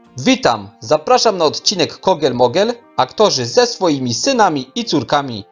Witam, zapraszam na odcinek Kogel Mogel, aktorzy ze swoimi synami i córkami.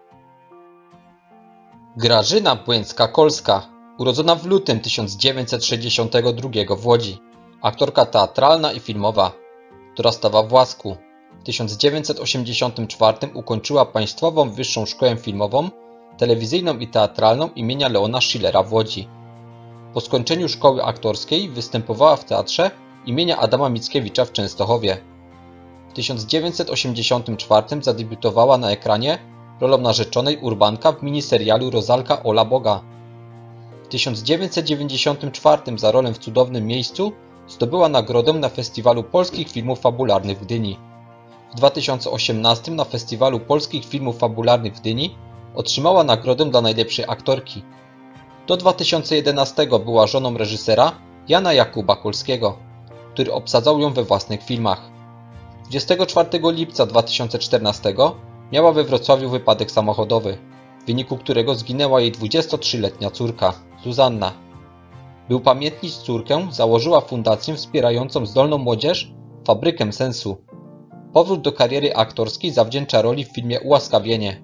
Grażyna Błęcka-Kolska, urodzona w lutym 1962 w Łodzi, aktorka teatralna i filmowa, dorastała w Łasku. W 1984 ukończyła Państwową Wyższą Szkołę Filmową, Telewizyjną i Teatralną imienia Leona Schillera w Łodzi. Po skończeniu szkoły aktorskiej występowała w teatrze imienia Adama Mickiewicza w Częstochowie. W 1984 zadebiutowała na ekranie rolą narzeczonej Urbanka w miniserialu Rozalka Ola Boga. W 1994 za rolę w Cudownym Miejscu zdobyła nagrodę na Festiwalu Polskich Filmów Fabularnych w Gdyni. W 2018 na Festiwalu Polskich Filmów Fabularnych w Gdyni otrzymała nagrodę dla najlepszej aktorki. Do 2011 była żoną reżysera Jana Jakuba Kolskiego, który obsadzał ją we własnych filmach. 24 lipca 2014 miała we Wrocławiu wypadek samochodowy, w wyniku którego zginęła jej 23-letnia córka, Zuzanna. By upamiętnić córkę, założyła fundację wspierającą zdolną młodzież Fabrykę Sensu. Powrót do kariery aktorskiej zawdzięcza roli w filmie Ułaskawienie.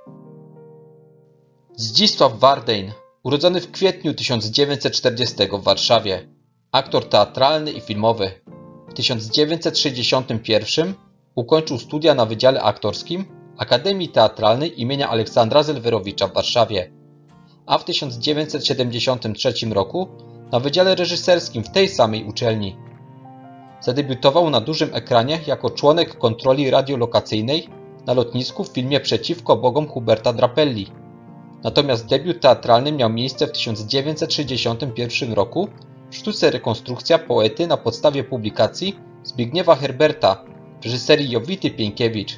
Zdzisław Wardein, urodzony w kwietniu 1940 w Warszawie, aktor teatralny i filmowy. W 1961 ukończył studia na Wydziale Aktorskim Akademii Teatralnej imienia Aleksandra Zelwerowicza w Warszawie, a w 1973 roku na Wydziale Reżyserskim w tej samej uczelni. Zadebiutował na dużym ekranie jako członek kontroli radiolokacyjnej na lotnisku w filmie Przeciwko Bogom Huberta Drapelli. Natomiast debiut teatralny miał miejsce w 1961 roku w sztuce Rekonstrukcja poety na podstawie publikacji Zbigniewa Herberta w reżyserii Jowity Pienkiewicz.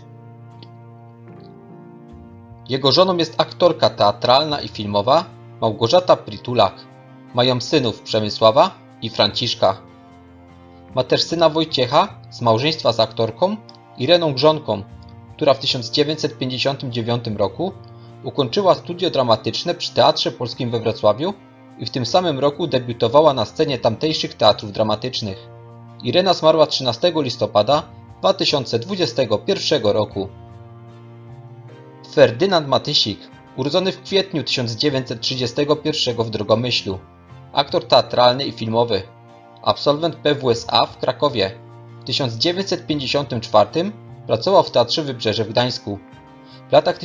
Jego żoną jest aktorka teatralna i filmowa Małgorzata Pritulak. Mają synów Przemysława i Franciszka. Ma też syna Wojciecha z małżeństwa z aktorką Ireną Grzonką, która w 1959 roku ukończyła studia dramatyczne przy Teatrze Polskim we Wrocławiu i w tym samym roku debiutowała na scenie tamtejszych teatrów dramatycznych. Irena zmarła 13 listopada 2021 roku. Ferdynand Matysik, urodzony w kwietniu 1931 w Drogomyślu, aktor teatralny i filmowy, absolwent PWSA w Krakowie. W 1954 pracował w Teatrze Wybrzeże w Gdańsku. W latach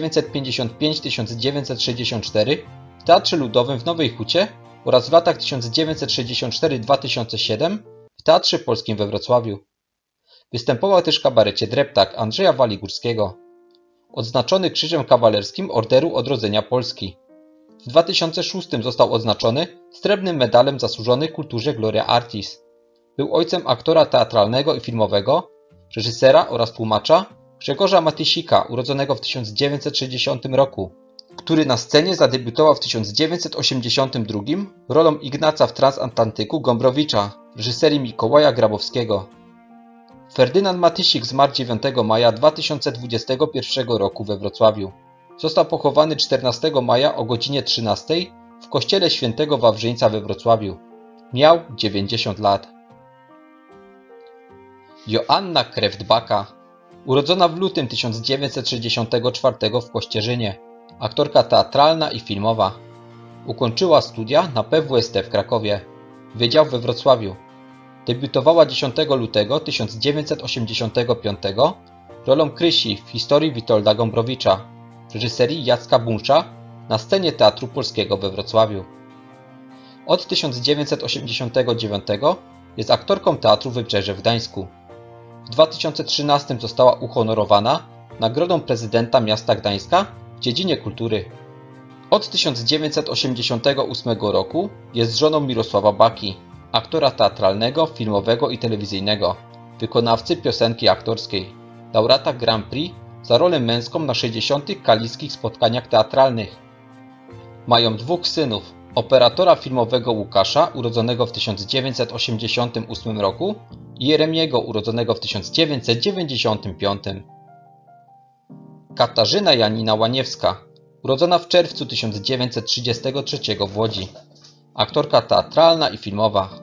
1955-1964 w Teatrze Ludowym w Nowej Hucie oraz w latach 1964-2007 w Teatrze Polskim we Wrocławiu. Występował też w kabarecie Dreptak Andrzeja Waligórskiego. Odznaczony Krzyżem Kawalerskim Orderu Odrodzenia Polski. W 2006 został odznaczony Srebrnym Medalem Zasłużony Kulturze Gloria Artis. Był ojcem aktora teatralnego i filmowego, reżysera oraz tłumacza Grzegorza Matysika, urodzonego w 1960 roku, który na scenie zadebiutował w 1982 rolą Ignaca w Transatlantyku Gombrowicza w reżyserii Mikołaja Grabowskiego. Ferdynand Matysik zmarł 9 maja 2021 roku we Wrocławiu. Został pochowany 14 maja o godzinie 13 w kościele Świętego Wawrzyńca we Wrocławiu. Miał 90 lat. Joanna Kreft-Baka, urodzona w lutym 1964 w Kościerzynie, aktorka teatralna i filmowa. Ukończyła studia na PWST w Krakowie, Wydział we Wrocławiu. Debiutowała 10 lutego 1985 rolą Krysi w historii Witolda Gombrowicza w reżyserii Jacka Bunsza na scenie Teatru Polskiego we Wrocławiu. Od 1989 jest aktorką Teatru Wybrzeże w Gdańsku. W 2013 została uhonorowana Nagrodą Prezydenta Miasta Gdańska w dziedzinie kultury. Od 1988 roku jest żoną Mirosława Baki, aktora teatralnego, filmowego i telewizyjnego, wykonawcy piosenki aktorskiej, laureata Grand Prix za rolę męską na 60. Kaliskich Spotkaniach Teatralnych. Mają dwóch synów, operatora filmowego Łukasza, urodzonego w 1988 roku i Jeremiego, urodzonego w 1995. Katarzyna Janina Łaniewska, urodzona w czerwcu 1933 w Łodzi, aktorka teatralna i filmowa.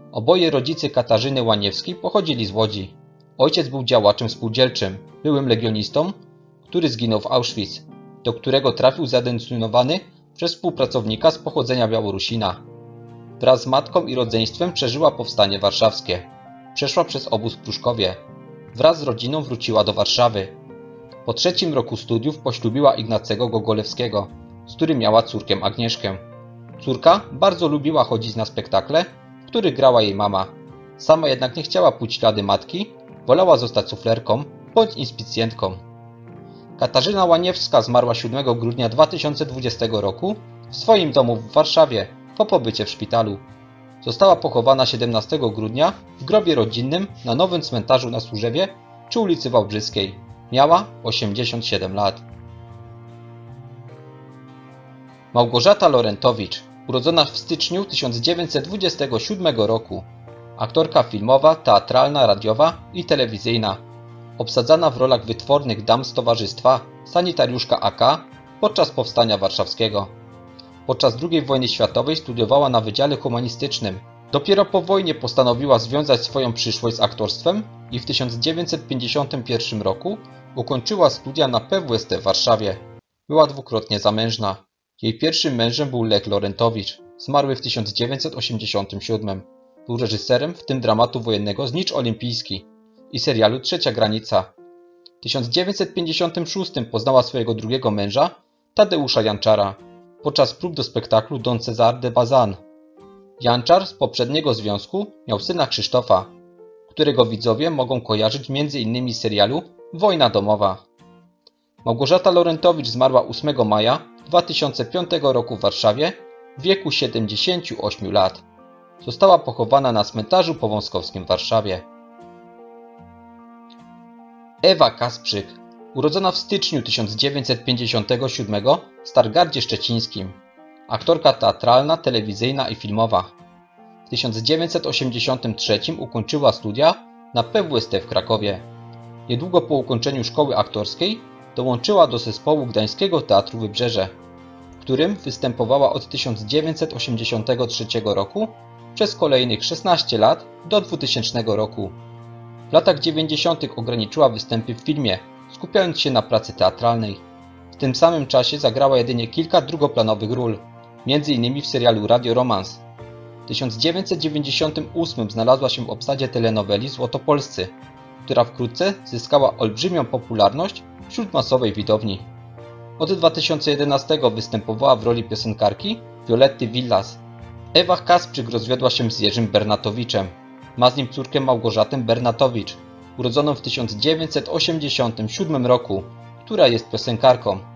Oboje rodzice Katarzyny Łaniewskiej pochodzili z Łodzi. Ojciec był działaczem spółdzielczym, byłym legionistą, który zginął w Auschwitz, do którego trafił zadecydowany przez współpracownika z pochodzenia Białorusina. Wraz z matką i rodzeństwem przeżyła powstanie warszawskie. Przeszła przez obóz w Pruszkowie. Wraz z rodziną wróciła do Warszawy. Po 3. roku studiów poślubiła Ignacego Gogolewskiego, z którym miała córkę Agnieszkę. Córka bardzo lubiła chodzić na spektakle, w których grała jej mama. Sama jednak nie chciała pójść w ślady matki, wolała zostać suflerką bądź inspicjentką. Katarzyna Łaniewska zmarła 7 grudnia 2020 roku w swoim domu w Warszawie po pobycie w szpitalu. Została pochowana 17 grudnia w grobie rodzinnym na Nowym Cmentarzu na Służewie przy ulicy Wałbrzyskiej. Miała 87 lat. Małgorzata Lorentowicz, urodzona w styczniu 1927 roku. Aktorka filmowa, teatralna, radiowa i telewizyjna. Obsadzana w rolach wytwornych dam z towarzystwa, sanitariuszka AK podczas Powstania Warszawskiego. Podczas II wojny światowej studiowała na Wydziale Humanistycznym. Dopiero po wojnie postanowiła związać swoją przyszłość z aktorstwem i w 1951 roku ukończyła studia na PWST w Warszawie. Była dwukrotnie zamężna. Jej pierwszym mężem był Lech Lorentowicz, zmarły w 1987. Był reżyserem, w tym dramatu wojennego Znicz Olimpijski i serialu Trzecia Granica. W 1956 poznała swojego drugiego męża, Tadeusza Janczara, podczas prób do spektaklu Don César de Bazan. Janczar z poprzedniego związku miał syna Krzysztofa, którego widzowie mogą kojarzyć m.in. z serialu Wojna domowa. Małgorzata Lorentowicz zmarła 8 maja 2005 roku w Warszawie w wieku 78 lat. Została pochowana na cmentarzu powązkowskim w Warszawie. Ewa Kasprzyk, urodzona w styczniu 1957 w Stargardzie Szczecińskim. Aktorka teatralna, telewizyjna i filmowa. W 1983 ukończyła studia na PWST w Krakowie. Niedługo po ukończeniu szkoły aktorskiej dołączyła do zespołu Gdańskiego Teatru Wybrzeże, w którym występowała od 1983 roku przez kolejnych 16 lat do 2000 roku. W latach 90. ograniczyła występy w filmie, skupiając się na pracy teatralnej. W tym samym czasie zagrała jedynie kilka drugoplanowych ról, m.in. w serialu Radio Romans. W 1998 znalazła się w obsadzie telenoweli Złotopolscy, która wkrótce zyskała olbrzymią popularność wśród masowej widowni. Od 2011 występowała w roli piosenkarki Violetty Villas. Ewa Kasprzyk rozwiodła się z Jerzym Bernatowiczem. Ma z nim córkę Małgorzatę Bernatowicz, urodzoną w 1987 roku, która jest piosenkarką.